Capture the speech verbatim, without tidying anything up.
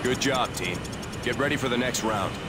Good job, team. Get ready for the next round.